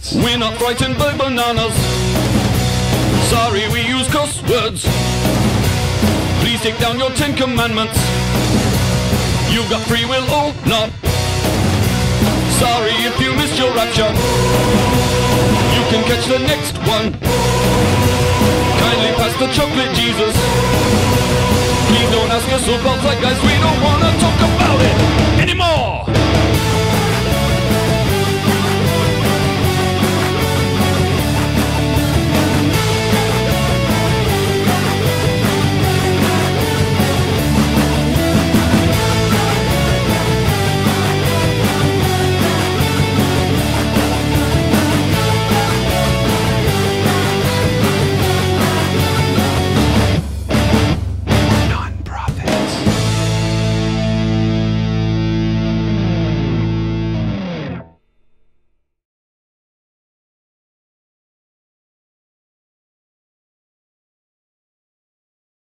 Experience. We're not frightened by bananas. Sorry we use cuss words. Please take down your 10 commandments. You've got free will or not. Sorry if you missed your rapture. You can catch the next one. Kindly pass the chocolate, Jesus. Please don't ask us about that, guys. We don't want to talk about it anymore.